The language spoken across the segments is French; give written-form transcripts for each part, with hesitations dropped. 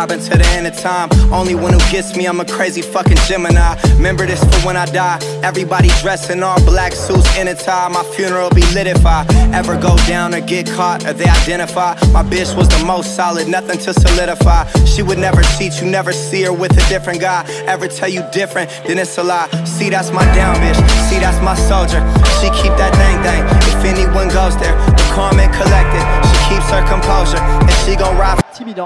vibing to the end of time. Only one who gets me, I'm a crazy fucking Gemini. Remember this for when I die. Everybody dressed in all black suits in a tie. My funeral be lit if I ever go down or get caught or they identify. My bitch was the most solid, nothing to solidify. She would never cheat, you never see her with a different guy. Ever tell you different, then it's a lie. See, that's my down bitch, see, that's my soldier. She keep that thing. If anyone goes there, the calm and collected. She keeps her composure, and she gon' ride. Timidant.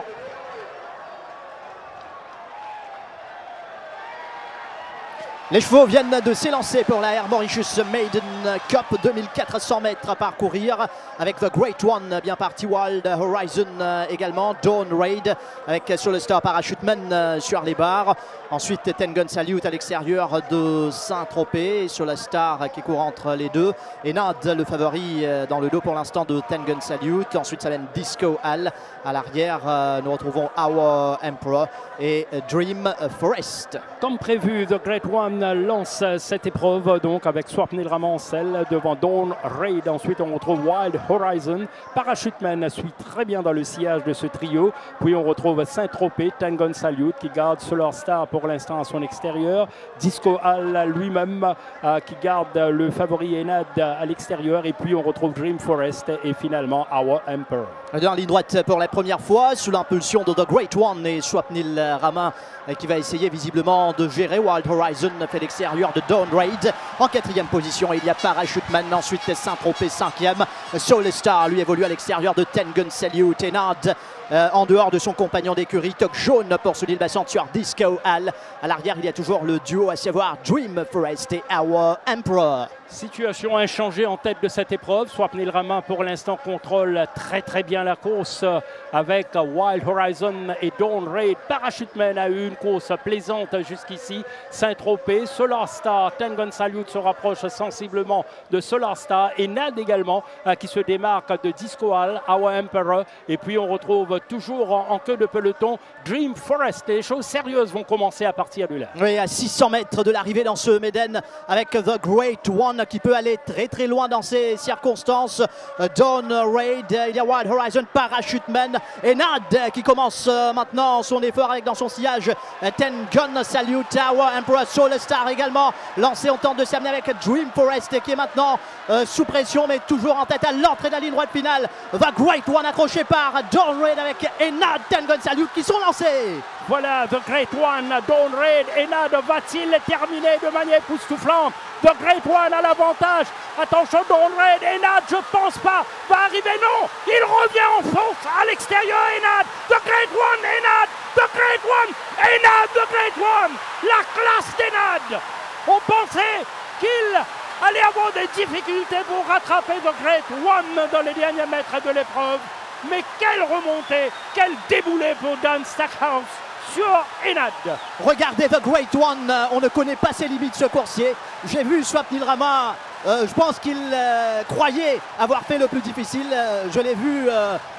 Les chevaux viennent de s'élancer pour la Air Mauritius Maiden Cup, 2400 mètres à parcourir avec The Great One, bien parti, Wild Horizon également, Dawn Raid avec sur le star Parachuteman sur les barres. Ensuite Ten Gun Salute à l'extérieur de Saint-Tropez sur la star qui court entre les deux. ENAAD le favori dans le dos pour l'instant de Ten Gun Salute. Ensuite ça mène Disco Hall. À l'arrière nous retrouvons Our Emperor et Dream Forest. Comme prévu, The Great One lance cette épreuve donc avec Swapnil Ramancel devant Dawn Raid. Ensuite on retrouve Wild Horizon. Parachuteman suit très bien dans le sillage de ce trio. Puis on retrouve Saint-Tropez, Ten Gun Salute qui garde Solar Star pour l'instant à son extérieur. Disco Hall lui-même qui garde le favori ENAAD à l'extérieur. Et puis on retrouve Dream Forest et finalement Our Emperor. Dans la ligne droite pour la première fois sous l'impulsion de The Great One et Swapnil Ramin qui va essayer visiblement de gérer. Wild Horizon fait l'extérieur de Dawn Raid. En quatrième position il y a Parachuteman, ensuite Saint-Tropez cinquième. Soul Star lui évolue à l'extérieur de Ten Gun Salute. ENAAD en dehors de son compagnon d'écurie, toque jaune pour soulever la ceinture Disco Hall. À l'arrière il y a toujours le duo à savoir Dream Forest et Our Emperor. Situation inchangée en tête de cette épreuve. Swapnil Ramin pour l'instant contrôle très bien la course avec Wild Horizon et Dawn Raid. Parachuteman a eu une course plaisante jusqu'ici. Saint-Tropez, Solar Star, Ten Gun Salute se rapproche sensiblement de Solar Star et ENAAD également qui se démarque de Disco Hall, Our Emperor. Et puis on retrouve toujours en queue de peloton Dream Forest. Et les choses sérieuses vont commencer à partir de là. Oui, à 600 mètres de l'arrivée dans ce Maiden avec The Great One qui peut aller très loin dans ces circonstances. Dawn Raid, il y a Wild Horizon, Parachuteman, ENAAD qui commence maintenant son effort avec dans son sillage Ten Gun Salute, Our Emperor, Soul Star également lancé. On tente de s'amener avec Dream Forest qui est maintenant sous pression mais toujours en tête à l'entrée de la ligne droite finale. The Great One accroché par Dawn Raid avec ENAAD, Ten Gun Salute qui sont lancés. Voilà, The Great One, Dawn Raid, ENAAD va-t-il terminer de manière époustouflante? The Great One a l'avantage. Attention, Dawn Raid, ENAAD, je pense pas, va arriver, non. Il revient en force à l'extérieur, ENAAD. The Great One, ENAAD, The Great One, ENAAD, The Great One. La classe d'ENAAD. On pensait qu'il allait avoir des difficultés pour rattraper The Great One dans les derniers mètres de l'épreuve. Mais quelle remontée, quel déboulé pour Dan Stackhouse sur ENAAD. Regardez The Great One, on ne connaît pas ses limites ce coursier. J'ai vu Swapnil Ramin, je pense qu'il croyait avoir fait le plus difficile. Je l'ai vu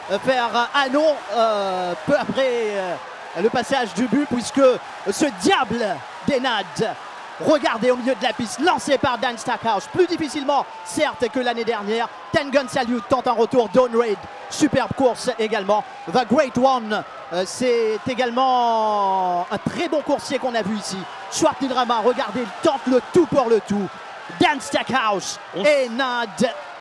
faire un non peu après le passage du but, puisque ce diable d'ENAAD, regardez au milieu de la piste, lancé par Dan Stackhouse, plus difficilement certes que l'année dernière. Ten Gun Salute tente un retour, Dawn Raid, superbe course également. The Great One, c'est également un très bon coursier qu'on a vu ici. Swapnil Ramin, regardez, il tente le tout pour le tout. Dan Stackhouse, ENAAD.